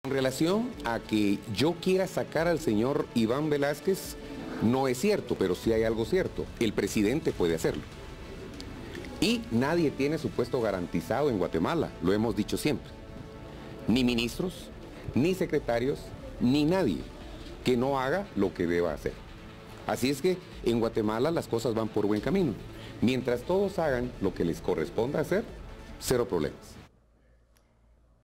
En relación a que yo quiera sacar al señor Iván Velázquez, no es cierto, pero sí hay algo cierto. El presidente puede hacerlo. Y nadie tiene su puesto garantizado en Guatemala, lo hemos dicho siempre. Ni ministros, ni secretarios, ni nadie que no haga lo que deba hacer. Así es que en Guatemala las cosas van por buen camino. Mientras todos hagan lo que les corresponda hacer, cero problemas.